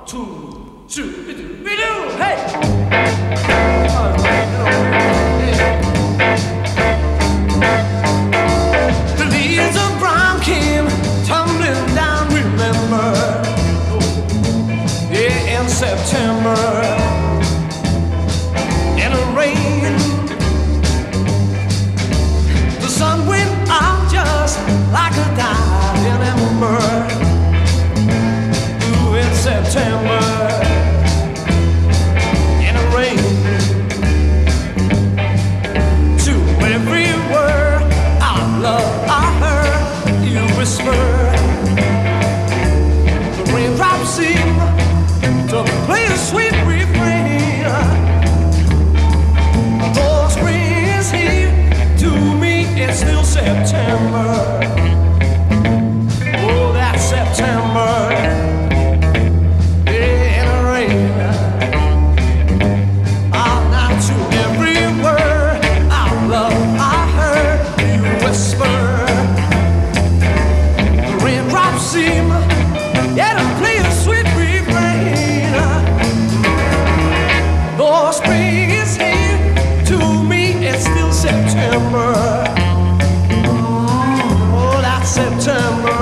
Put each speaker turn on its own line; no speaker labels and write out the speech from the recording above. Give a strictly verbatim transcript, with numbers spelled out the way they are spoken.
two, two, we do, we do, hey! The leaves of brown came tumbling down, remember? Yeah, in September, in the rain, the sun went out just like a dying ember. In September, in the rain, to every word of love I heard you whisper. The raindrops seem to play a sweet refrain. Oh, spring is here, to me it's still September. Oh, that's September. Yeah, to play a sweet refrain. Though spring is here, to me it's still September. Oh, that's September.